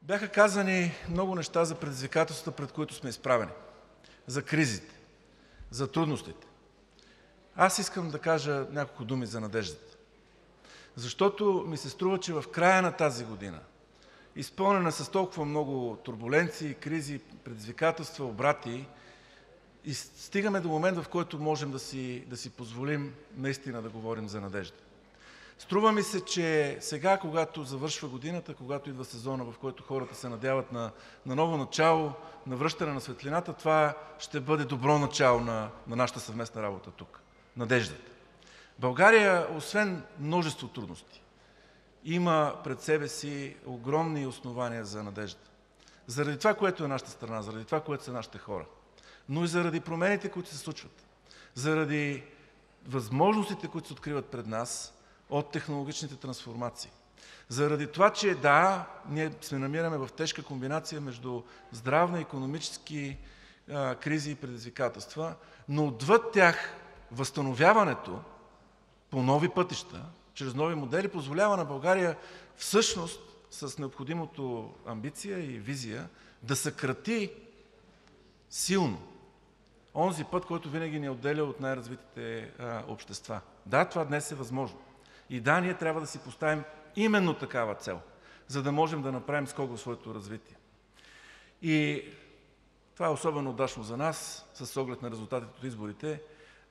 Бяха казани много неща за предизвикателствата, пред които сме изправени, за кризите, за трудностите. Аз искам да кажа няколко думи за надеждата. Защото ми се струва, че в края на тази година, изпълнена с толкова много турбуленции, кризи, предизвикателства, обрати, и стигаме до момент, в който можем да си позволим наистина да говорим за надежда. Струва ми се, че сега, когато завършва годината, когато идва сезона, в който хората се надяват на ново начало, на връщане на светлината, това ще бъде добро начало на нашата съвместна работа тук. Надеждата. България, освен множество трудности, има пред себе си огромни основания за надежда. Заради това, което е нашата страна, заради това, което са нашите хора, но и заради промените, които се случват, заради възможностите, които се откриват пред нас от технологичните трансформации. Заради това, че да, ние се намираме в тежка комбинация между здравна, икономически кризи и предизвикателства, но отвъд тях възстановяването по нови пътища, чрез нови модели, позволява на България всъщност с необходимото амбиция и визия да съкрати силно онзи път, който винаги ни отделя от най-развитите общества. Да, това днес е възможно. И да, ние трябва да си поставим именно такава цел, за да можем да направим скок в своето развитие. И това е особено удачно за нас, с оглед на резултатите от изборите.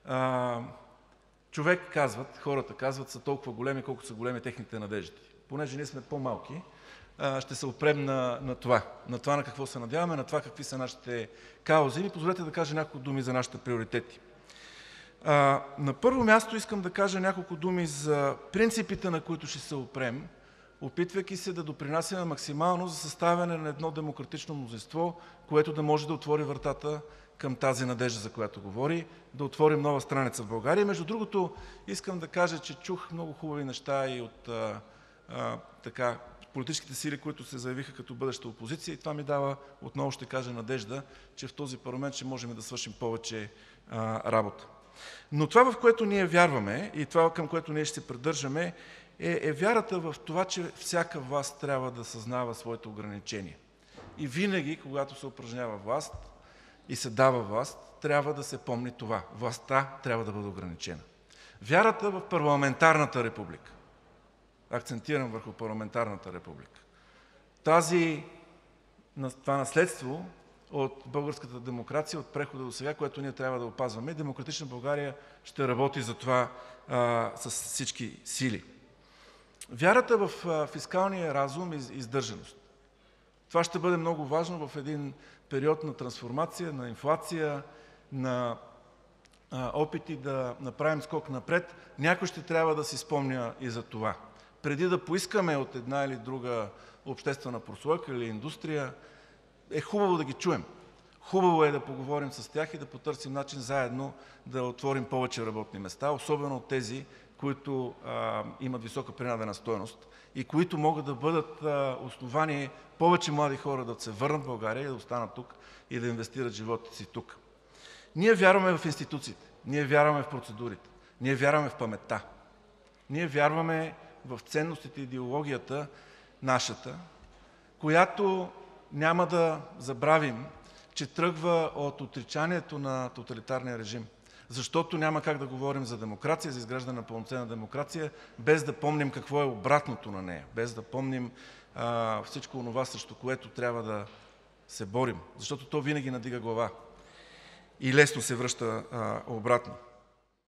Хората казват, са толкова големи, колкото са големи техните надежди. Понеже ние сме по-малки, ще се опрем на това на какво се надяваме, на това какви са нашите каузи. И позволете да кажа няколко думи за нашите приоритети. На първо място искам да кажа няколко думи за принципите, на които ще се опрем, опитвайки се да допринасяме максимално за съставяне на едно демократично мнозинство, което да може да отвори вратата към тази надежда, за която говори, да отворим нова страница в България. Между другото, искам да кажа, че чух много хубави неща и от политическите сили, които се заявиха като бъдеща опозиция, и това ми дава, отново ще кажа, надежда, че в този парламент ще можем да свършим повече работа. Но това, в което ние вярваме и това, към което ние ще се придържаме, е вярата в това, че всяка власт трябва да съзнава своите ограничения. И винаги, когато се упражнява власт и се дава власт, трябва да се помни това. Властта трябва да бъде ограничена. Вярата в парламентарната република. Акцентирам върху парламентарната република. Това наследство от българската демокрация, от прехода до сега, което ние трябва да опазваме. Демократична България ще работи за това с всички сили. Вярата в фискалния разум и издържаност. Това ще бъде много важно в един период на трансформация, на инфлация, на опити да направим скок напред. Някой ще трябва да си спомня и за това. Преди да поискаме от една или друга обществена прослойка или индустрия, е хубаво да ги чуем. Хубаво е да поговорим с тях и да потърсим начин заедно да отворим повече работни места, особено от тези, които имат висока принадена стойност и които могат да бъдат основание повече млади хора да се върнат в България и да останат тук и да инвестират живота си тук. Ние вярваме в институциите, ние вярваме в процедурите, ние вярваме в паметта, ние вярваме в ценностите и идеологията нашата, която няма да забравим, че тръгва от отричанието на тоталитарния режим. Защото няма как да говорим за демокрация, за изграждане на пълноценна демокрация, без да помним какво е обратното на нея, без да помним всичко онова, срещу което трябва да се борим. Защото то винаги надига глава и лесно се връща обратно.